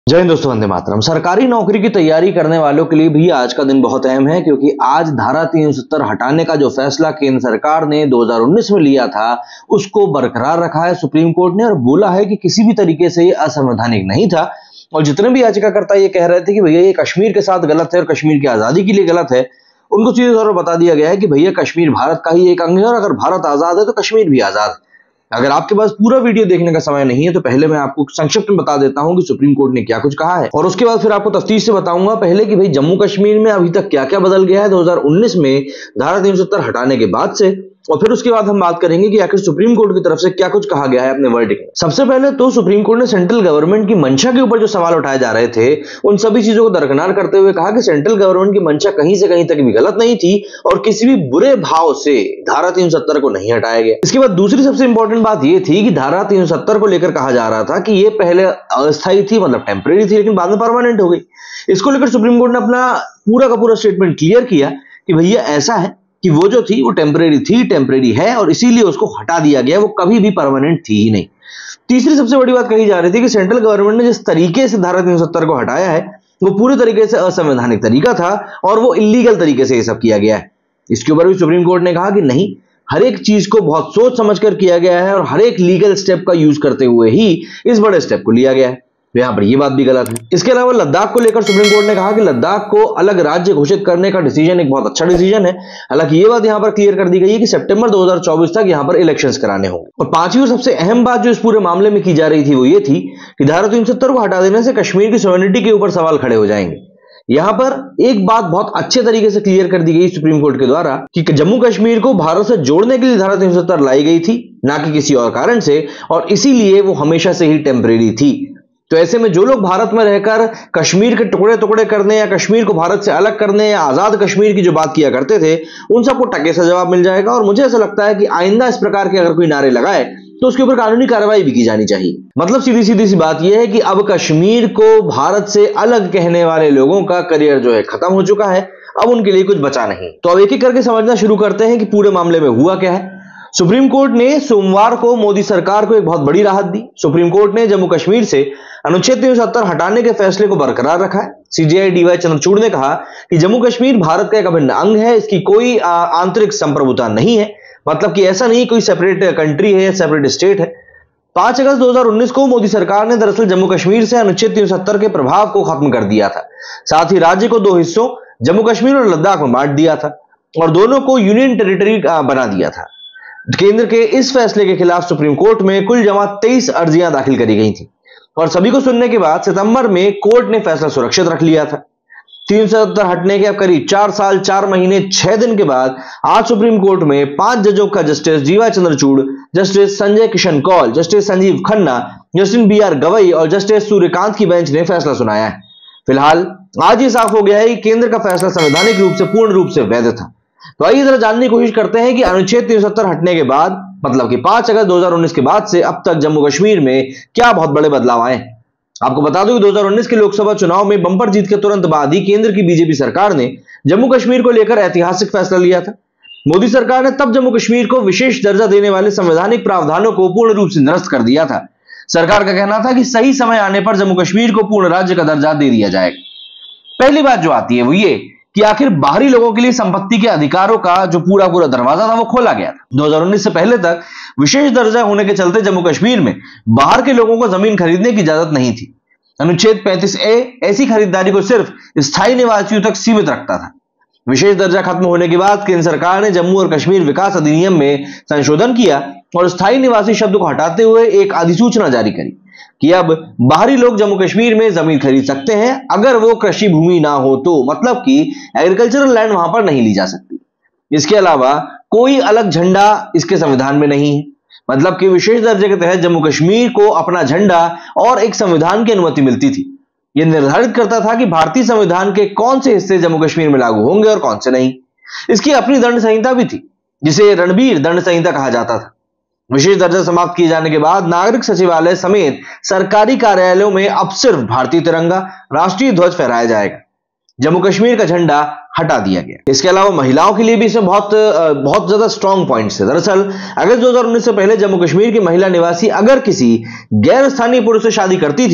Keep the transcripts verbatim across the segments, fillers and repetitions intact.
जय हिंद दोस्तों, वंदे मातरम। सरकारी नौकरी की तैयारी करने वालों के लिए भी आज का दिन बहुत अहम है, क्योंकि आज धारा तीन सौ सत्तर हटाने का जो फैसला केंद्र सरकार ने दो हज़ार उन्नीस में लिया था उसको बरकरार रखा है सुप्रीम कोर्ट ने, और बोला है कि किसी भी तरीके से ये असंवैधानिक नहीं था। और जितने भी याचिकाकर्ता ये कह रहे थे कि भैया ये कश्मीर के साथ गलत है और कश्मीर की आजादी के लिए गलत है, उनको सीधे तौर पर बता दिया गया है कि भैया कश्मीर भारत का ही एक अंग है, और अगर भारत आजाद है तो कश्मीर भी आजाद है। अगर आपके पास पूरा वीडियो देखने का समय नहीं है तो पहले मैं आपको संक्षिप्त में बता देता हूं कि सुप्रीम कोर्ट ने क्या कुछ कहा है, और उसके बाद फिर आपको तफ्तीश से बताऊंगा पहले कि भाई जम्मू कश्मीर में अभी तक क्या क्या बदल गया है दो हज़ार उन्नीस में धारा तीन सौ सत्तर हटाने के बाद से, और फिर उसके बाद हम बात करेंगे कि आखिर सुप्रीम कोर्ट की तरफ से क्या कुछ कहा गया है अपने वर्डिक्ट में। सबसे पहले तो सुप्रीम कोर्ट ने सेंट्रल गवर्नमेंट की मंशा के ऊपर जो सवाल उठाए जा रहे थे उन सभी चीजों को दरकिनार करते हुए कहा कि सेंट्रल गवर्नमेंट की मंशा कहीं से कहीं तक भी गलत नहीं थी और किसी भी बुरे भाव से धारा तीन सौ सत्तर को नहीं हटाया गया। इसके बाद दूसरी सबसे इंपॉर्टेंट बात यह थी कि धारा तीन सौ सत्तर को लेकर कहा जा रहा था कि यह पहले अस्थायी थी, मतलब टेम्परेरी थी, लेकिन बाद में परमानेंट हो गई। इसको लेकर सुप्रीम कोर्ट ने अपना पूरा का पूरा स्टेटमेंट क्लियर किया कि भैया ऐसा है कि वो जो थी वो टेम्परेरी थी, टेम्परेरी है, और इसीलिए उसको हटा दिया गया, वो कभी भी परमानेंट थी ही नहीं। तीसरी सबसे बड़ी बात कही जा रही थी कि सेंट्रल गवर्नमेंट ने जिस तरीके से धारा तीन सौ सत्तर को हटाया है वो पूरी तरीके से असंवैधानिक तरीका था और वो इलीगल तरीके से ये सब किया गया है। इसके ऊपर भी सुप्रीम कोर्ट ने कहा कि नहीं, हर एक चीज को बहुत सोच समझकर किया गया है और हर एक लीगल स्टेप का यूज करते हुए ही इस बड़े स्टेप को लिया गया है। यहां पर यह बात भी गलत है। इसके अलावा लद्दाख को लेकर सुप्रीम कोर्ट ने कहा कि लद्दाख को अलग राज्य घोषित करने का डिसीजन एक बहुत अच्छा डिसीजन है। हालांकि यह बात यहां पर क्लियर कर दी गई है कि सितंबर दो हज़ार चौबीस तक यहां पर इलेक्शंस कराने होंगे। और पांचवी और सबसे अहम बात जो इस पूरे मामले में की जा रही थी वो ये थी कि धारा तीन सौ सत्तर को हटा देने से कश्मीर की सॉवरेनिटी के ऊपर सवाल खड़े हो जाएंगे। यहां पर एक बात बहुत अच्छे तरीके से क्लियर कर दी गई सुप्रीम कोर्ट के द्वारा कि जम्मू कश्मीर को भारत से जोड़ने के लिए धारा तीन सौ सत्तर लाई गई थी, ना कि किसी और कारण से, और इसीलिए वो हमेशा से ही टेम्परेरी थी। तो ऐसे में जो लोग भारत में रहकर कश्मीर के टुकड़े टुकड़े करने या कश्मीर को भारत से अलग करने या आजाद कश्मीर की जो बात किया करते थे उन सबको टके से जवाब मिल जाएगा। और मुझे ऐसा लगता है कि आइंदा इस प्रकार के अगर कोई नारे लगाए तो उसके ऊपर कानूनी कार्रवाई भी की जानी चाहिए। मतलब सीधी सीधी सी बात यह है कि अब कश्मीर को भारत से अलग कहने वाले लोगों का करियर जो है खत्म हो चुका है, अब उनके लिए कुछ बचा नहीं। तो अब एक एक करके समझना शुरू करते हैं कि पूरे मामले में हुआ क्या है। सुप्रीम कोर्ट ने सोमवार को मोदी सरकार को एक बहुत बड़ी राहत दी। सुप्रीम कोर्ट ने जम्मू कश्मीर से अनुच्छेद तीन सौ सत्तर हटाने के फैसले को बरकरार रखा है। सीजेआई डीवाई चंद्रचूड़ ने कहा कि जम्मू कश्मीर भारत का एक अभिन्न अंग है, इसकी कोई आंतरिक संप्रभुता नहीं है, मतलब कि ऐसा नहीं कोई सेपरेट कंट्री है या सेपरेट स्टेट है। पांच अगस्त दो हज़ार उन्नीस को मोदी सरकार ने दरअसल जम्मू कश्मीर से अनुच्छेद तीन सौ सत्तर के प्रभाव को खत्म कर दिया था। साथ ही राज्य को दो हिस्सों जम्मू कश्मीर और लद्दाख में बांट दिया था और दोनों को यूनियन टेरिटरी बना दिया था। केंद्र के इस फैसले के खिलाफ सुप्रीम कोर्ट में कुल जमा तेईस अर्जियां दाखिल करी गई थी और सभी को सुनने के बाद सितंबर में कोर्ट ने फैसला सुरक्षित रख लिया था। तीन सौ सत्तर हटने के अब करीब चार साल चार महीने छह दिन के बाद आज सुप्रीम कोर्ट में पांच जजों का justice DY Chandrachud, justice Sanjay Kishan Kaul, justice Sanjiv Khanna, justice B R Gavai और जस्टिस सूर्यकांत की बेंच ने फैसला सुनाया है। फिलहाल आज ये साफ हो गया है कि केंद्र का फैसला संवैधानिक रूप से पूर्ण रूप से वैध था। तो आइए जरा जानने की कोशिश करते हैं कि अनुच्छेद तीन सौ सत्तर हटने के बाद, मतलब कि पांच अगस्त दो हज़ार उन्नीस के बाद से अब तक जम्मू कश्मीर में क्या बहुत बड़े बदलाव आए। आपको बता दूं कि दो हज़ार उन्नीस के लोकसभा चुनाव में बंपर जीत के तुरंत बाद ही केंद्र की बीजेपी सरकार ने जम्मू कश्मीर को लेकर ऐतिहासिक फैसला लिया था। मोदी सरकार ने तब जम्मू कश्मीर को विशेष दर्जा देने वाले संवैधानिक प्रावधानों को पूर्ण रूप से निरस्त कर दिया था। सरकार का कहना था कि सही समय आने पर जम्मू कश्मीर को पूर्ण राज्य का दर्जा दे दिया जाएगा। पहली बात जो आती है वो ये कि आखिर बाहरी लोगों के लिए संपत्ति के अधिकारों का जो पूरा पूरा दरवाजा था वो खोला गया था। दो हज़ार उन्नीस से पहले तक विशेष दर्जा होने के चलते जम्मू कश्मीर में बाहर के लोगों को जमीन खरीदने की इजाजत नहीं थी। अनुच्छेद पैंतीस ए ऐसी खरीदारी को सिर्फ स्थायी निवासियों तक सीमित रखता था। विशेष दर्जा खत्म होने के बाद केंद्र सरकार ने जम्मू और कश्मीर विकास अधिनियम में संशोधन किया और स्थायी निवासी शब्द को हटाते हुए एक अधिसूचना जारी करी कि अब बाहरी लोग जम्मू कश्मीर में जमीन खरीद सकते हैं अगर वो कृषि भूमि ना हो तो, मतलब कि एग्रीकल्चरल लैंड वहां पर नहीं ली जा सकती। इसके अलावा कोई अलग झंडा इसके संविधान में नहीं है, मतलब कि विशेष दर्जे के तहत जम्मू कश्मीर को अपना झंडा और एक संविधान की अनुमति मिलती थी। यह निर्धारित करता था कि भारतीय संविधान के कौन से हिस्से जम्मू कश्मीर में लागू होंगे और कौन से नहीं। इसकी अपनी दंड संहिता भी थी जिसे रणबीर दंड संहिता कहा जाता था। विशेष दर्जा समाप्त किए जाने के बाद नागरिक सचिवालय समेत सरकारी कार्यालयों में अब सिर्फ भारतीय तिरंगा, राष्ट्रीय ध्वज फहराया जाएगा। जम्मू कश्मीर का झंडा हटा दिया गया। इसके अलावा महिलाओं के लिए भी इसमें बहुत बहुत ज्यादा स्ट्रॉन्ग पॉइंट्स है। दरअसल अगस्त दो हज़ार उन्नीस से पहले जम्मू कश्मीर की महिला निवासी अगर किसी गैर स्थानीय पुरुष से शादी करती थी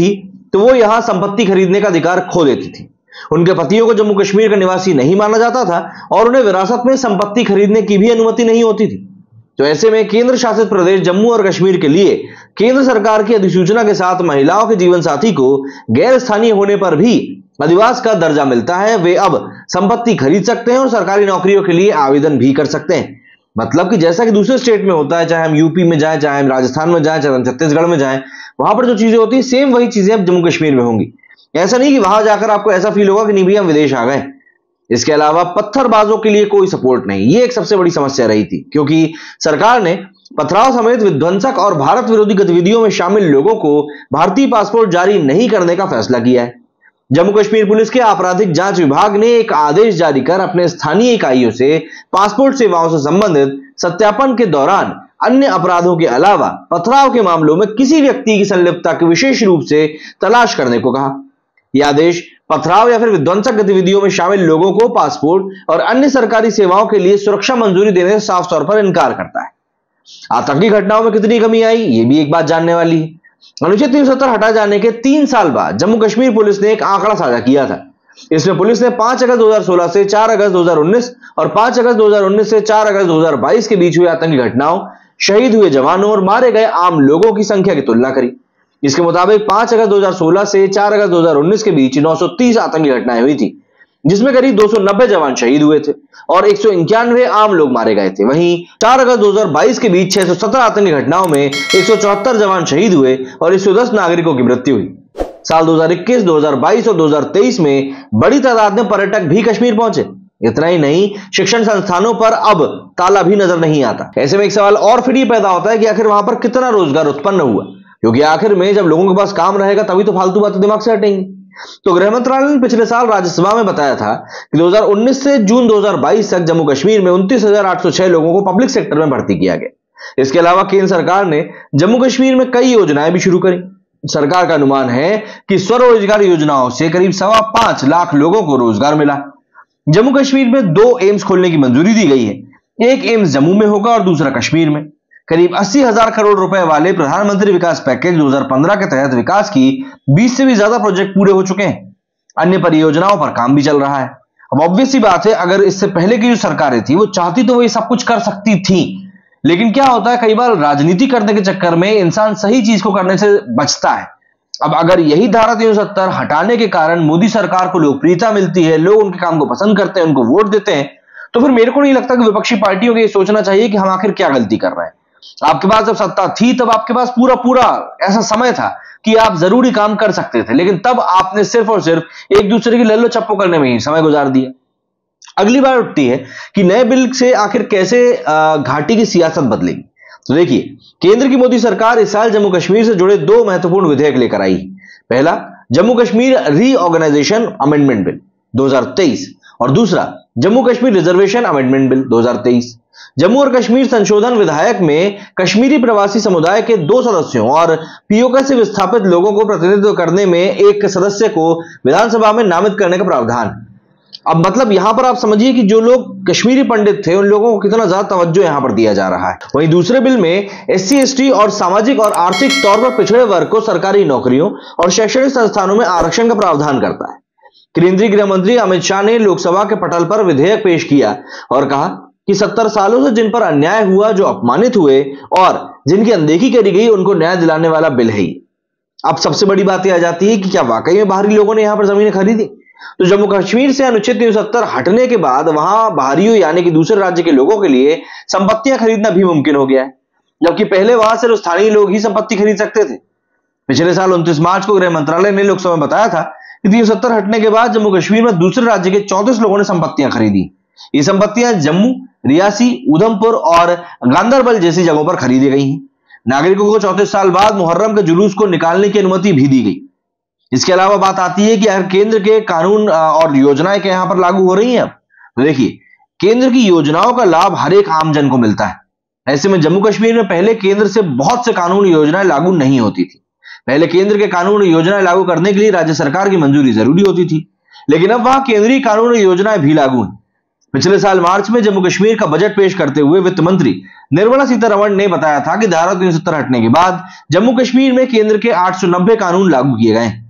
तो वो यहां संपत्ति खरीदने का अधिकार खो देती थी। उनके पतियों को जम्मू कश्मीर का निवासी नहीं माना जाता था और उन्हें विरासत में संपत्ति खरीदने की भी अनुमति नहीं होती थी। तो ऐसे में केंद्र शासित प्रदेश जम्मू और कश्मीर के लिए केंद्र सरकार की अधिसूचना के साथ महिलाओं के जीवन साथी को गैर स्थानीय होने पर भी अधिवास का दर्जा मिलता है। वे अब संपत्ति खरीद सकते हैं और सरकारी नौकरियों के लिए आवेदन भी कर सकते हैं। मतलब कि जैसा कि दूसरे स्टेट में होता है, चाहे हम यूपी में जाएं, चाहे हम राजस्थान में जाएं, चाहे हम छत्तीसगढ़ में जाएं, वहां पर जो चीजें होती है सेम वही चीजें अब जम्मू कश्मीर में होंगी। ऐसा नहीं कि वहां जाकर आपको ऐसा फील होगा कि नहीं भैया हम विदेश आ गए। इसके अलावा पत्थरबाजों के लिए कोई सपोर्ट नहीं, ये एक सबसे बड़ी समस्या रही थी, क्योंकि सरकार ने पथराव समेत विध्वंसक और भारत विरोधी गतिविधियों में शामिल लोगों को भारतीय पासपोर्ट जारी नहीं करने का फैसला किया है। जम्मू कश्मीर पुलिस के आपराधिक जांच विभाग ने एक आदेश जारी कर अपने स्थानीय इकाइयों से पासपोर्ट सेवाओं से संबंधित सत्यापन के दौरान अन्य अपराधों के अलावा पथराव के मामलों में किसी व्यक्ति की संलिप्तता की विशेष रूप से तलाश करने को कहा। यह आदेश पथराव या फिर विध्वंसक गतिविधियों में शामिल लोगों को पासपोर्ट और अन्य सरकारी सेवाओं के लिए सुरक्षा मंजूरी देने से साफ तौर पर इनकार करता है। आतंकी घटनाओं में कितनी कमी आई, ये भी एक बात जानने वाली है। अनुच्छेद तीन सौ सत्तर हटा जाने के तीन साल बाद जम्मू कश्मीर पुलिस ने एक आंकड़ा साझा किया था। इसमें पुलिस ने पांच अगस्त दो हज़ार सोलह से चार अगस्त दो हज़ार उन्नीस और पांच अगस्त दो हज़ार उन्नीस से चार अगस्त दो हज़ार बाईस के बीच हुई आतंकी घटनाओं, शहीद हुए जवानों और मारे गए आम लोगों की संख्या की तुलना करी। इसके मुताबिक पांच अगस्त दो हज़ार सोलह से चार अगस्त दो हज़ार उन्नीस के बीच नौ सौ तीस आतंकी घटनाएं हुई थी, जिसमें करीब दो सौ नब्बे जवान शहीद हुए थे और एक सौ इक्यानवे आम लोग मारे गए थे। वहीं चार अगस्त दो हज़ार बाईस के बीच छह सौ सत्रह आतंकी घटनाओं में एक सौ चौहत्तर जवान शहीद हुए और एक सौ दस नागरिकों की मृत्यु हुई। साल दो हज़ार इक्कीस, दो हज़ार बाईस और दो हज़ार तेईस में बड़ी तादाद में पर्यटक भी कश्मीर पहुंचे। इतना ही नहीं, शिक्षण संस्थानों पर अब ताला भी नजर नहीं आता। ऐसे में एक सवाल और फिर ये पैदा होता है कि आखिर वहां पर कितना रोजगार उत्पन्न हुआ, क्योंकि आखिर में जब लोगों के पास काम रहेगा तभी तो फालतू बातें दिमाग से हटेंगी। तो गृह मंत्रालय ने पिछले साल राज्यसभा में बताया था कि दो हज़ार उन्नीस से जून दो हज़ार बाईस तक जम्मू कश्मीर में उनतीस हजार आठ सौ छह लोगों को पब्लिक सेक्टर में भर्ती किया गया। इसके अलावा केंद्र सरकार ने जम्मू कश्मीर में कई योजनाएं भी शुरू करी। सरकार का अनुमान है कि स्वरोजगार योजनाओं से करीब सवा पांच लाख लोगों को रोजगार मिला। जम्मू कश्मीर में दो एम्स खोलने की मंजूरी दी गई है। एक एम्स जम्मू में होगा और दूसरा कश्मीर में। करीब अस्सी हजार करोड़ रुपए वाले प्रधानमंत्री विकास पैकेज दो हज़ार पंद्रह के तहत विकास की बीस से भी ज्यादा प्रोजेक्ट पूरे हो चुके हैं। अन्य परियोजनाओं पर काम भी चल रहा है। अब ऑब्वियस सी बात है, अगर इससे पहले की जो सरकारें थी वो चाहती तो वो ये सब कुछ कर सकती थी, लेकिन क्या होता है कई बार राजनीति करने के चक्कर में इंसान सही चीज को करने से बचता है। अब अगर यही धारा तीन सौ सत्तर हटाने के कारण मोदी सरकार को लोकप्रियता मिलती है, लोग उनके काम को पसंद करते हैं, उनको वोट देते हैं, तो फिर मेरे को नहीं लगता कि विपक्षी पार्टियों को ये सोचना चाहिए कि हम आखिर क्या गलती कर रहे हैं। आपके पास जब सत्ता थी तब आपके पास पूरा पूरा ऐसा समय था कि आप जरूरी काम कर सकते थे, लेकिन तब आपने सिर्फ और सिर्फ एक दूसरे की लल्लो चप्पो करने में ही समय गुजार दिया। अगली बार उठती है कि नए बिल से आखिर कैसे घाटी की सियासत बदलेगी। तो देखिए, केंद्र की मोदी सरकार इस साल जम्मू कश्मीर से जुड़े दो महत्वपूर्ण विधेयक लेकर आई। पहला, Jammu Kashmir reorganisation amendment bill दो हज़ार तेईस और दूसरा Jammu Kashmir reservation amendment bill दो हज़ार तेईस। जम्मू और कश्मीर संशोधन विधायक में कश्मीरी प्रवासी समुदाय के दो सदस्यों और पीओके से विस्थापित लोगों को प्रतिनिधित्व करने में एक सदस्य को विधानसभा में नामित करने का प्रावधान। अब मतलब यहां पर आप समझिए कि जो लोग कश्मीरी पंडित थे उन लोगों को कितना ज्यादा तवज्जो यहां पर दिया जा रहा है। वहीं दूसरे बिल में एससी एसटी और सामाजिक और आर्थिक तौर पर पिछड़े वर्ग को सरकारी नौकरियों और शैक्षणिक संस्थानों में आरक्षण का प्रावधान करता है। केंद्रीय गृह मंत्री अमित शाह ने लोकसभा के पटल पर विधेयक पेश किया और कहा कि सत्तर सालों से जिन पर अन्याय हुआ, जो अपमानित हुए और जिनकी अनदेखी करी गई, उनको न्याय दिलाने वाला बिल है। अब सबसे बड़ी बात यह आ जाती है कि क्या वाकई में बाहरी लोगों ने यहां पर जमीनें खरीदी? तो जम्मू कश्मीर से अनुच्छेद तीन सौ सत्तर हटने के बाद वहां बाहरियों यानी कि दूसरे राज्य के लोगों के लिए संपत्तियां खरीदना भी मुमकिन हो गया है, जबकि पहले वहां सिर्फ स्थानीय लोग ही संपत्ति खरीद सकते थे। पिछले साल उनतीस मार्च को गृह मंत्रालय ने लोकसभा में बताया था कि तीन सौ सत्तर हटने के बाद जम्मू कश्मीर में दूसरे राज्य के चौंतीस लोगों ने संपत्तियां खरीदी। ये संपत्तियां जम्मू, रियासी, उधमपुर और गांदरबल जैसी जगहों पर खरीदी गई हैं। नागरिकों को चौंतीस साल बाद मुहर्रम के जुलूस को निकालने की अनुमति भी दी गई। इसके अलावा बात आती है कि अगर केंद्र के कानून और योजनाएं के यहां पर लागू हो रही हैं, तो देखिए, केंद्र की योजनाओं का लाभ हर एक आमजन को मिलता है। ऐसे में जम्मू कश्मीर में पहले केंद्र से बहुत से कानून योजनाएं लागू नहीं होती थी। पहले केंद्र के कानून योजनाएं लागू करने के लिए राज्य सरकार की मंजूरी जरूरी होती थी, लेकिन अब वहां केंद्रीय कानून योजनाएं भी लागू हैं। पिछले साल मार्च में जम्मू कश्मीर का बजट पेश करते हुए वित्त मंत्री निर्मला सीतारमण ने बताया था कि धारा तीन सौ सत्तर हटने के बाद जम्मू कश्मीर में केंद्र के आठ सौ नब्बे कानून लागू किए गए हैं। इसके अलावा केंद्र की योजनाओं का लाभ हर एक आमजन को मिलता है। ऐसे में जम्मू कश्मीर में पहले केंद्र से बहुत से कानून योजनाएं लागू होती थी, लेकिन अब वहां केंद्री कानून योजनाएं भी लागू हैं। पिछले साल मार्च में जम्मू कश्मीर का बजट पेश करते हुए वित्त मंत्री निर्मला सीतारमण ने बताया था कि धारा तीन सौ सत्तर हटने के बाद जम्मू कश्मीर में केंद्र के आठ सौ नब्बे कानून लागू किए गए हैं।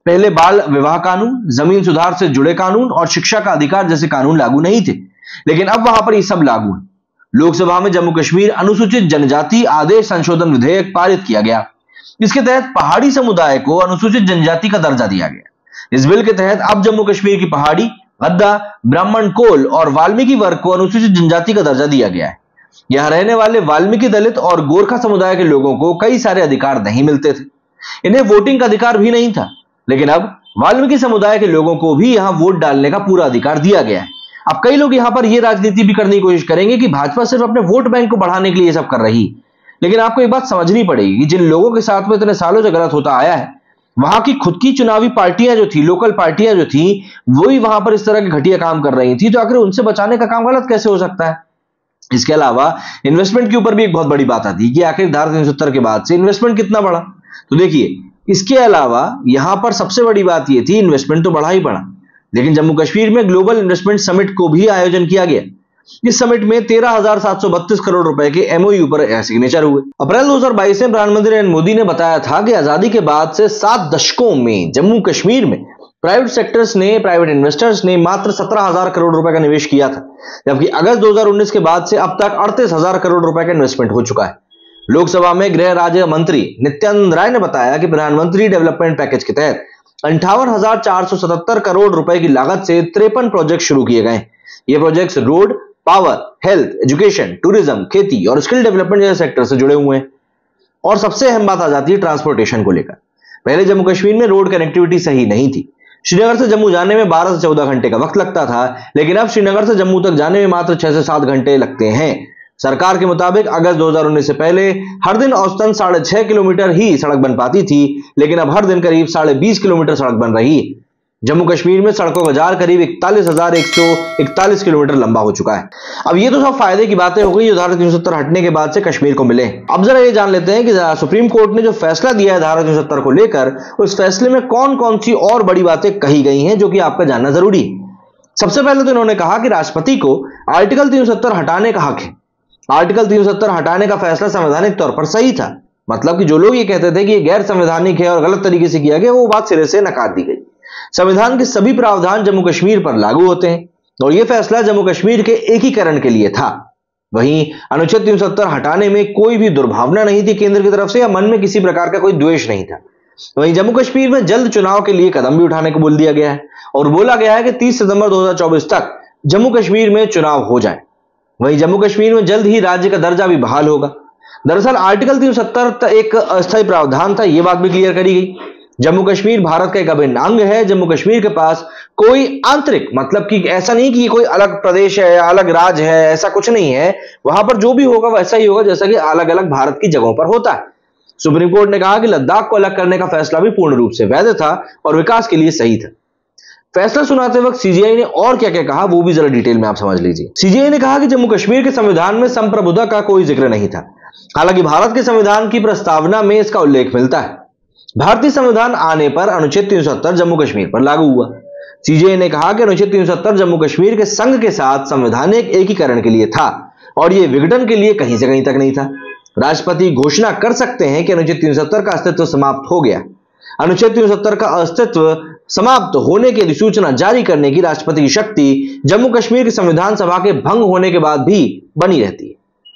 पहले बाल विवाह कानून, जमीन सुधार से जुड़े कानून और शिक्षा का अधिकार जैसे कानून लागू नहीं थे, लेकिन अब वहां पर ये सब लागू है। लोकसभा में जम्मू कश्मीर अनुसूचित जनजाति आदेश संशोधन विधेयक पारित किया गया। इसके तहत पहाड़ी समुदाय को अनुसूचित जनजाति का दर्जा दिया गया। इस बिल के तहत अब जम्मू कश्मीर की पहाड़ी, गद्दा, ब्राह्मण, कोल और वाल्मीकि वर्ग को अनुसूचित जनजाति का दर्जा दिया गया है। यहां रहने वाले वाल्मीकि, दलित और गोरखा समुदाय के लोगों को कई सारे अधिकार नहीं मिलते थे। इन्हें वोटिंग का अधिकार भी नहीं था, लेकिन अब वाल्मीकि समुदाय के लोगों को भी यहां वोट डालने का पूरा अधिकार दिया गया है। अब कई लोग यहां पर यह राजनीति भी करने की कोशिश करेंगे कि भाजपा सिर्फ अपने वोट बैंक को बढ़ाने के लिए सब कर रही, लेकिन आपको एक बात समझनी पड़ेगी कि जिन लोगों के साथ में इतने सालों से गलत होता आया है, वहां की खुद की चुनावी पार्टियां जो थी, लोकल पार्टियां जो थी, वही वहां पर इस तरह के घटिया काम कर रही थी, तो आखिर उनसे बचाने का काम गलत कैसे हो सकता है। इसके अलावा इन्वेस्टमेंट के ऊपर भी एक बहुत बड़ी बात आती है कि आखिर धारा तीन सौ सत्तर के बाद से इन्वेस्टमेंट कितना बढ़ा। तो देखिए, इसके अलावा यहां पर सबसे बड़ी बात यह थी, इन्वेस्टमेंट तो बढ़ा ही बढ़ा, लेकिन जम्मू कश्मीर में ग्लोबल इन्वेस्टमेंट समिट को भी आयोजन किया गया। इस समिट में तेरह हजार सात सौ बत्तीस करोड़ रुपए के एमओयू पर सिग्नेचर हुए। अप्रैल दो हजार बाईस में प्रधानमंत्री नरेंद्र मोदी ने बताया था कि आजादी के बाद से सात दशकों में जम्मू कश्मीर में प्राइवेट सेक्टर्स ने, प्राइवेट इन्वेस्टर्स ने मात्र सत्रह हजार करोड़ रुपए का निवेश किया था, जबकि अगस्त दो हजार उन्नीस के बाद से अब तक अड़तीस हजार करोड़ रुपए का इन्वेस्टमेंट हो चुका है। लोकसभा में गृह राज्य मंत्री नित्यानंद राय ने बताया कि प्रधानमंत्री डेवलपमेंट पैकेज के तहत अंठावन हजार चार सौ सतहत्तर करोड़ रुपए की लागत से तिरपन प्रोजेक्ट शुरू किए गए। ये projects road, power, health, education, tourism, खेती और स्किल डेवलपमेंट जैसे सेक्टर से जुड़े हुए हैं। और सबसे अहम बात आ जाती है ट्रांसपोर्टेशन को लेकर। पहले जम्मू कश्मीर में रोड कनेक्टिविटी सही नहीं थी। श्रीनगर से जम्मू जाने में बारह से चौदह घंटे का वक्त लगता था, लेकिन अब श्रीनगर से जम्मू तक जाने में मात्र छह से सात घंटे लगते हैं। सरकार के मुताबिक अगस्त दो हजार उन्नीस से पहले हर दिन औसतन साढ़े छह किलोमीटर ही सड़क बन पाती थी, लेकिन अब हर दिन करीब साढ़े बीस किलोमीटर सड़क बन रही है। जम्मू कश्मीर में सड़कों का जाल करीब इकतालीस हजार एक सौ इकतालीस किलोमीटर लंबा हो चुका है। अब ये तो सब फायदे की बातें हो गई जो धारा तीन सौ सत्तर हटने के बाद से कश्मीर को मिले। अब जरा ये जान लेते हैं कि सुप्रीम कोर्ट ने जो फैसला दिया है धारा तीन सौ सत्तर को लेकर, उस फैसले में कौन कौन सी और बड़ी बातें कही गई हैं जो कि आपका जानना जरूरी है। सबसे पहले तो इन्होंने कहा कि राष्ट्रपति को आर्टिकल तीन सौ सत्तर हटाने का हक है। आर्टिकल तीन सौ सत्तर हटाने का फैसला संवैधानिक तौर पर सही था। मतलब कि जो लोग ये कहते थे कि ये गैर संवैधानिक है और गलत तरीके से किया गया, वो बात सिरे से नकार दी गई। संविधान के सभी प्रावधान जम्मू कश्मीर पर लागू होते हैं और यह फैसला जम्मू कश्मीर के एकीकरण के लिए था। वहीं अनुच्छेद तीन सौ सत्तर हटाने में कोई भी दुर्भावना नहीं थी केंद्र की तरफ से, या मन में किसी प्रकार का कोई द्वेष नहीं था। वहीं जम्मू कश्मीर में जल्द चुनाव के लिए कदम भी उठाने को बोल दिया गया है और बोला गया है कि तीस सितंबर दो हजार चौबीस तक जम्मू कश्मीर में चुनाव हो जाए। वहीं जम्मू कश्मीर में जल्द ही राज्य का दर्जा भी बहाल होगा। दरअसल आर्टिकल तीन सौ सत्तर एक अस्थायी प्रावधान था, यह बात भी क्लियर करी गई। जम्मू कश्मीर भारत का एक अभिन्न अंग है। जम्मू कश्मीर के पास कोई आंतरिक, मतलब कि ऐसा नहीं कि कोई अलग प्रदेश है या अलग राज्य है, ऐसा कुछ नहीं है। वहां पर जो भी होगा वैसा ही होगा जैसा कि अलग अलग भारत की जगहों पर होता है। सुप्रीम कोर्ट ने कहा कि लद्दाख को अलग करने का फैसला भी पूर्ण रूप से वैध था और विकास के लिए सही था। फैसला सुनाते वक्त सीजीआई ने और क्या क्या कहा, वो भी जरा डिटेल में आप समझ लीजिए। सीजीआई ने कहा कि जम्मू कश्मीर के संविधान में संप्रभुता का कोई जिक्र नहीं था। हालांकि भारत के संविधान की प्रस्तावना में इसका उल्लेख मिलता है। भारतीय संविधान आने पर अनुच्छेद तीन सौ सत्तर जम्मू कश्मीर पर लागू हुआ। सीजेआई ने कहा कि अनुच्छेद तीन सौ सत्तर जम्मू कश्मीर के संघ के साथ संवैधानिक एकीकरण के लिए था और यह विघटन के लिए कहीं से कहीं तक नहीं था। राष्ट्रपति घोषणा कर सकते हैं कि अनुच्छेद तीन सौ सत्तर का अस्तित्व समाप्त हो गया। अनुच्छेद तीन सौ सत्तर का अस्तित्व समाप्त होने की अधिसूचना जारी करने की राष्ट्रपति की शक्ति जम्मू कश्मीर की संविधान सभा के भंग होने के बाद भी बनी रहती है।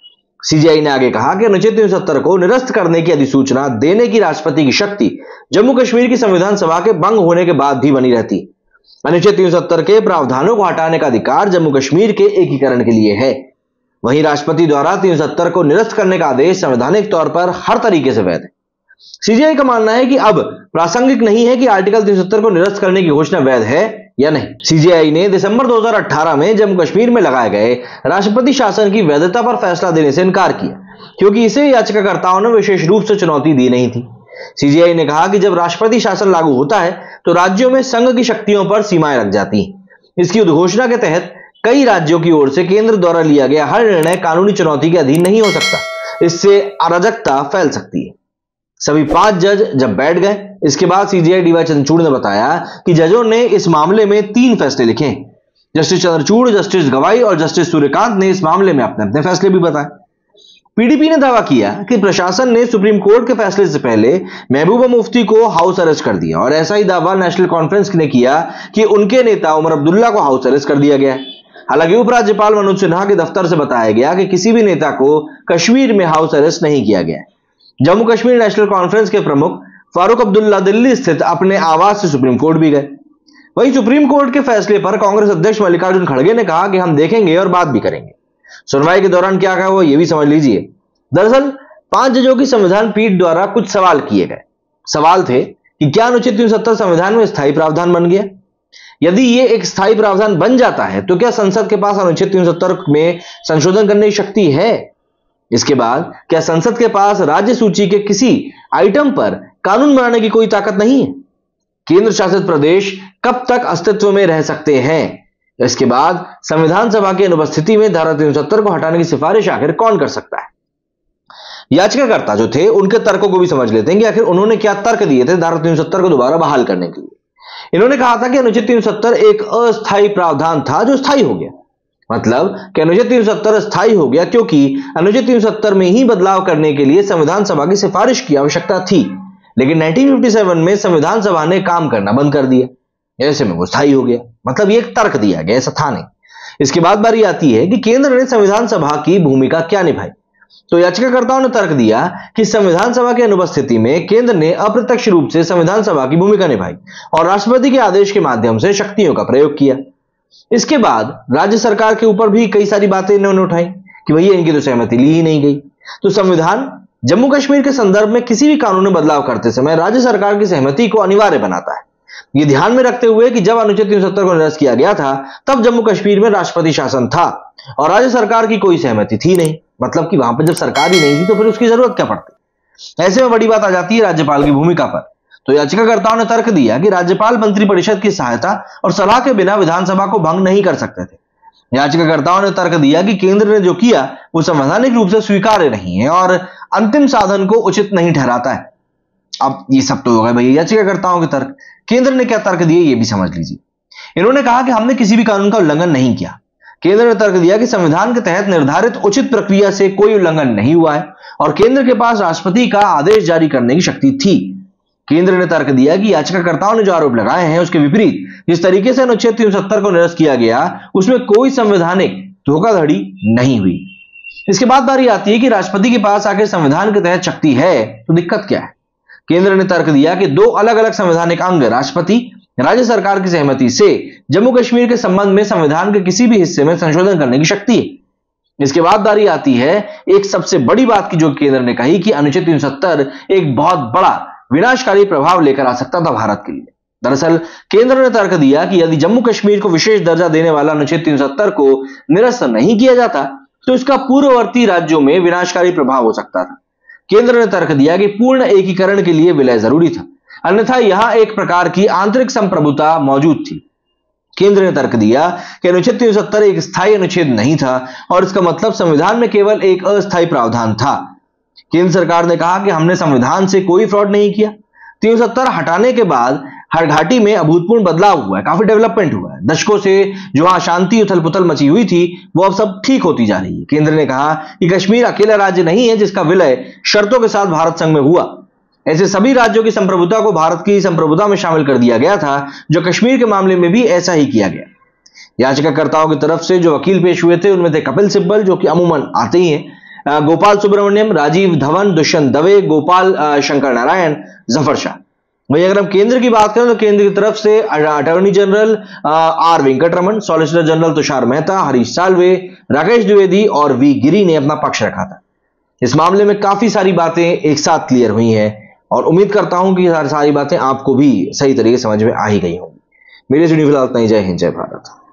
सीजीआई ने आगे कहा कि अनुच्छेद तीन सौ सत्तर को निरस्त करने की अधिसूचना देने की राष्ट्रपति की शक्ति जम्मू कश्मीर की संविधान सभा के भंग होने के बाद भी बनी रहती। अनुच्छेद तीन सौ सत्तर के प्रावधानों को हटाने का अधिकार जम्मू कश्मीर के एकीकरण के लिए है। वहीं राष्ट्रपति द्वारा तीन सौ सत्तर को निरस्त करने का आदेश संवैधानिक तौर पर हर तरीके से वैध है। सीजीआई का मानना है कि अब प्रासंगिक नहीं है कि आर्टिकल तीन सौ सत्तर को निरस्त करने की घोषणा वैध है या नहीं। सीजीआई ने दिसंबर दो हजार अठारह में जम्मू कश्मीर में लगाए गए राष्ट्रपति शासन की वैधता पर फैसला देने से इनकार किया, क्योंकि इसे याचिकाकर्ताओं ने विशेष रूप से चुनौती दी नहीं थी। सीजीआई ने कहा कि जब राष्ट्रपति शासन लागू होता है तो राज्यों में संघ की शक्तियों पर सीमाएं लग जाती हैं। इसकी उद्घोषणा के तहत कई राज्यों की ओर से केंद्र द्वारा लिया गया हर निर्णय कानूनी चुनौती के अधीन नहीं हो सकता। इससे अराजकता फैल सकती है। सभी पांच जज जब बैठ गए, इसके बाद सीजीआई डीवाई चंद्रचूड़ ने बताया कि जजों ने इस मामले में तीन फैसले लिखे। जस्टिस चंद्रचूड़, जस्टिस गवाई और जस्टिस सूर्यकांत ने इस मामले में अपने अपने फैसले भी बताए। पीडीपी ने दावा किया कि प्रशासन ने सुप्रीम कोर्ट के फैसले से पहले महबूबा मुफ्ती को हाउस अरेस्ट कर दिया और ऐसा ही दावा नेशनल कॉन्फ्रेंस ने किया कि उनके नेता उमर अब्दुल्ला को हाउस अरेस्ट कर दिया गया है। हालांकि उपराज्यपाल मनोज सिन्हा के दफ्तर से बताया गया कि किसी भी नेता को कश्मीर में हाउस अरेस्ट नहीं किया गया है। जम्मू कश्मीर नेशनल कॉन्फ्रेंस के प्रमुख फारूक अब्दुल्ला दिल्ली स्थित अपने आवास से सुप्रीम कोर्ट भी गए। वहीं सुप्रीम कोर्ट के फैसले पर कांग्रेस अध्यक्ष मल्लिकार्जुन खड़गे ने कहा कि हम देखेंगे और बात भी करेंगे। सुनवाई के दौरान क्या कहा वो ये भी समझ लीजिए। दरअसल पांच जजों की संविधान पीठ द्वारा कुछ सवाल किए गए। सवाल थे कि क्या अनुच्छेद तीन सौ सत्तर संविधान में स्थायी प्रावधान बन गया? यदि ये एक स्थायी प्रावधान बन जाता है तो क्या संसद के पास अनुच्छेद तीन सौ सत्तर में संशोधन करने की शक्ति है? इसके बाद क्या संसद के पास राज्य सूची के किसी आइटम पर कानून बनाने की कोई ताकत नहीं है? केंद्र शासित प्रदेश कब तक अस्तित्व में रह सकते हैं? इसके बाद संविधान सभा की अनुपस्थिति में धारा तीन सौ सत्तर को हटाने की सिफारिश आखिर कौन कर सकता है? याचिकाकर्ता जो थे उनके तर्कों को भी समझ लेते हैं कि आखिर उन्होंने क्या तर्क दिए थे धारा तीन सौ सत्तर को दोबारा बहाल करने के लिए। इन्होंने कहा था कि अनुच्छेद तीन सौ सत्तर एक अस्थायी प्रावधान था जो स्थायी हो गया। मतलब कि अनुच्छेद तीन सौ सत्तर स्थायी हो गया क्योंकि अनुच्छेद तीन सौ सत्तर में ही बदलाव करने के लिए संविधान सभा की सिफारिश की आवश्यकता थी, लेकिन उन्नीस सौ सत्तावन में संविधान सभा ने काम करना बंद कर दिया, ऐसे में वो स्थायी हो गया। मतलब ये एक तर्क दिया गया, ऐसा था नहीं। इसके बाद बारी आती है कि केंद्र ने संविधान सभा की भूमिका क्या निभाई। तो याचिकाकर्ताओं ने तर्क दिया कि संविधान सभा की अनुपस्थिति में केंद्र ने अप्रत्यक्ष रूप से संविधान सभा की भूमिका निभाई और राष्ट्रपति के आदेश के माध्यम से शक्तियों का प्रयोग किया। इसके बाद राज्य सरकार के ऊपर भी कई सारी बातें इन्होंने उठाई कि भैया इनकी तो सहमति ली ही नहीं गई। तो संविधान जम्मू कश्मीर के संदर्भ में किसी भी कानून में बदलाव करते समय राज्य सरकार की सहमति को अनिवार्य बनाता है। यह ध्यान में रखते हुए कि जब अनुच्छेद तीन सौ सत्तर को निरस्त किया गया था तब जम्मू कश्मीर में राष्ट्रपति शासन था और राज्य सरकार की कोई सहमति थी नहीं। मतलब कि वहां पर जब सरकार ही नहीं थी तो फिर उसकी जरूरत क्या पड़ती। ऐसे में बड़ी बात आ जाती है राज्यपाल की भूमिका पर। तो याचिकाकर्ताओं ने तर्क दिया कि राज्यपाल मंत्रिपरिषद की सहायता और सलाह के बिना विधानसभा को भंग नहीं कर सकते थे। याचिकाकर्ताओं ने तर्क दिया कि केंद्र ने जो किया वो संवैधानिक रूप से स्वीकार्य नहीं है और अंतिम साधन को उचित नहीं ठहराता है। अब ये सब तो हो गए भैया याचिकाकर्ताओं के तर्क। केंद्र ने क्या तर्क दिए ये भी समझ लीजिए। इन्होंने कहा कि हमने किसी भी कानून का उल्लंघन नहीं किया। केंद्र ने तर्क दिया कि संविधान के तहत निर्धारित उचित प्रक्रिया से कोई उल्लंघन नहीं हुआ है और केंद्र के पास राष्ट्रपति का आदेश जारी करने की शक्ति थी। केंद्र ने तर्क दिया कि याचिकाकर्ताओं ने जो आरोप लगाए हैं उसके विपरीत जिस तरीके से अनुच्छेद तीन सौ सत्तर को निरस्त किया गया उसमें कोई संवैधानिक धोखाधड़ी नहीं हुई। इसके बाद बारी आती है कि राष्ट्रपति के पास आखिर संविधान के तहत शक्ति है तो दिक्कत क्या है। केंद्र ने तर्क दिया कि दो अलग अलग संवैधानिक अंग राष्ट्रपति राज्य सरकार की सहमति से जम्मू कश्मीर के संबंध में संविधान के किसी भी हिस्से में संशोधन करने की शक्ति है। इसके बाद बारी आती है एक सबसे बड़ी बात की जो केंद्र ने कही कि अनुच्छेद तीन सौ सत्तर एक बहुत बड़ा विनाशकारी प्रभाव लेकर आ सकता था भारत के लिए। दरअसल केंद्र ने तर्क दिया कि यदि जम्मू कश्मीर को विशेष दर्जा देने वाला अनुच्छेद तीन सौ सत्तर को निरस्त नहीं किया जाता तो इसका पूर्ववर्ती राज्यों में विनाशकारी प्रभाव हो सकता था। केंद्र ने तर्क दिया कि पूर्ण एकीकरण के लिए विलय जरूरी था, अन्यथा यहां एक प्रकार की आंतरिक संप्रभुता मौजूद थी। केंद्र ने तर्क दिया कि अनुच्छेद तीन सौ सत्तर एक स्थायी अनुच्छेद नहीं था और इसका मतलब संविधान में केवल एक अस्थायी प्रावधान था। केंद्र सरकार ने कहा कि हमने संविधान से कोई फ्रॉड नहीं किया। तीन सौ सत्तर हटाने के बाद हर घाटी में अभूतपूर्व बदलाव हुआ है, काफी डेवलपमेंट हुआ है। दशकों से जो अशांति उथल पुथल मची हुई थी वो अब सब ठीक होती जा रही है। केंद्र ने कहा कि कश्मीर अकेला राज्य नहीं है जिसका विलय शर्तों के साथ भारत संघ में हुआ। ऐसे सभी राज्यों की संप्रभुता को भारत की संप्रभुता में शामिल कर दिया गया था, जो कश्मीर के मामले में भी ऐसा ही किया गया। याचिकाकर्ताओं की तरफ से जो वकील पेश हुए थे उनमें थे कपिल सिब्बल जो कि अमूमन आते ही हैं, गोपाल सुब्रमण्यम, राजीव धवन, दुष्यंत दवे, गोपाल शंकर नारायण, जफर शाह। वही अगर हम केंद्र की बात करें तो केंद्र की तरफ से attorney general R Venkataraman, solicitor general Tushar Mehta, Harish Salve, Rakesh Dwivedi और वी गिरी ने अपना पक्ष रखा था। इस मामले में काफी सारी बातें एक साथ क्लियर हुई हैं और उम्मीद करता हूं कि सारी बातें आपको भी सही तरीके से समझ में आ ही गई होंगी। मेरे से फिलहाल इतना ही। जय हिंद, जय भारत।